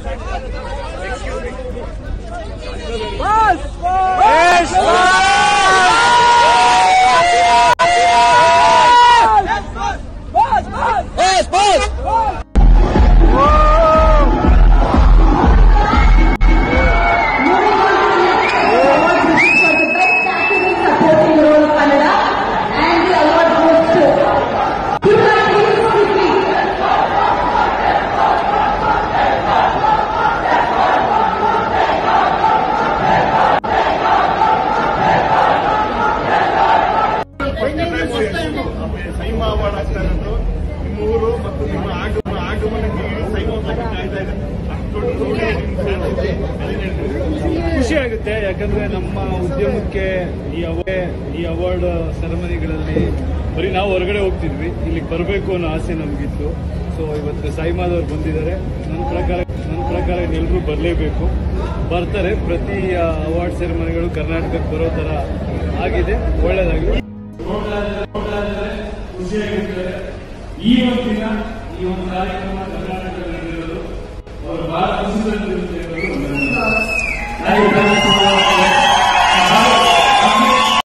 ಖುಷಿ ಆಗುತ್ತೆ, ಯಾಕಂದ್ರೆ ನಮ್ಮ ಉದ್ಯಮಕ್ಕೆ ಈ ಅವಾರ್ಡ್ ಸೆರೆಮನಿಗಳಲ್ಲಿ ಬರೀ ನಾವು ಹೊರಗಡೆ ಹೋಗ್ತಿದ್ವಿ, ಇಲ್ಲಿಗೆ ಬರಬೇಕು ಅನ್ನೋ ಆಸೆ ನಮಗಿತ್ತು. ಸೊ ಇವತ್ತು ಸೈಮಾದವ್ರು ಬಂದಿದ್ದಾರೆ. ನನ್ನ ಪ್ರಕಾರ ಎಲ್ಲರೂ ಬರಲೇಬೇಕು, ಬರ್ತಾರೆ. ಪ್ರತಿ ಅವಾರ್ಡ್ ಸೆರೆಮನಿಗಳು ಕರ್ನಾಟಕಕ್ಕೆ ಬರೋ ತರ ಆಗಿದೆ, ಒಳ್ಳೇದಾಗಿದೆ. ಖುಷಿಯಾಗಿರ್ತಾರೆ. ಈ ಒಂದು ಕಾರ್ಯಕ್ರಮ ಕರ್ನಾಟಕದಲ್ಲಿ ಅವರು ಬಹಳ